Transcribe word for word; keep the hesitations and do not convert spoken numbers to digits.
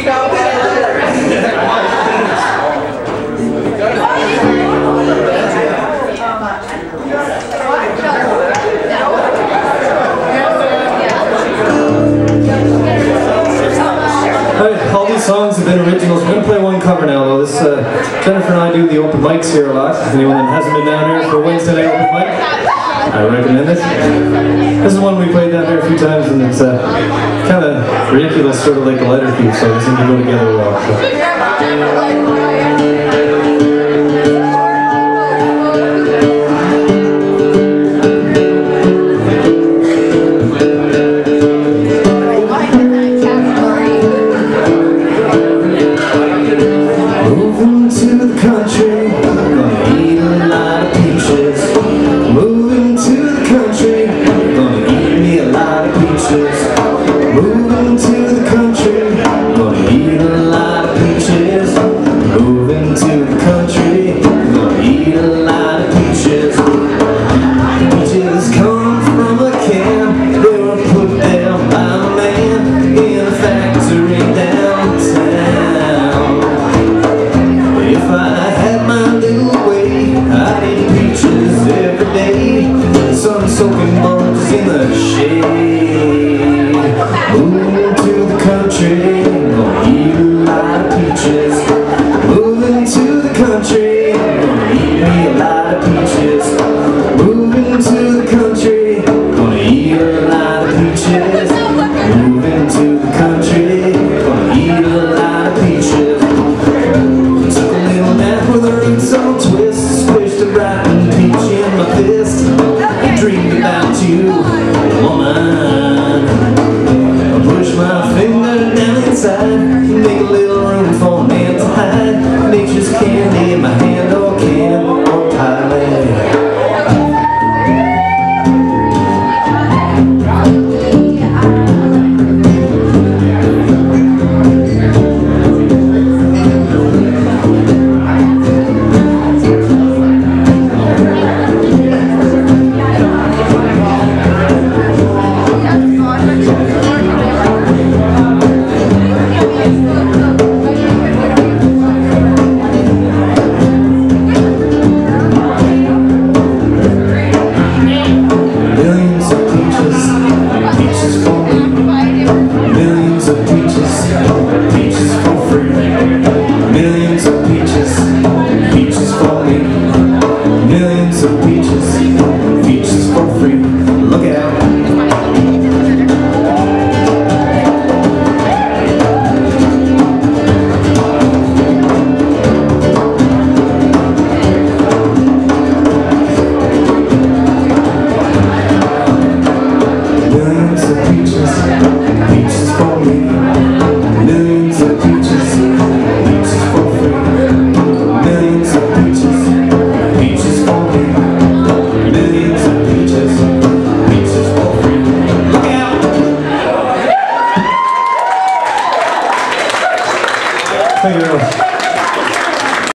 Songs have been originals. We're going to play one cover now though. This, uh, Jennifer and I do the open mics here a lot. If anyone that hasn't been down here for Wednesday night open mic, I recommend it. This is one we played down here a few times and it's uh, kind of ridiculous, sort of like the Letter Thief, so they seem to go together well. So. Millions of peaches.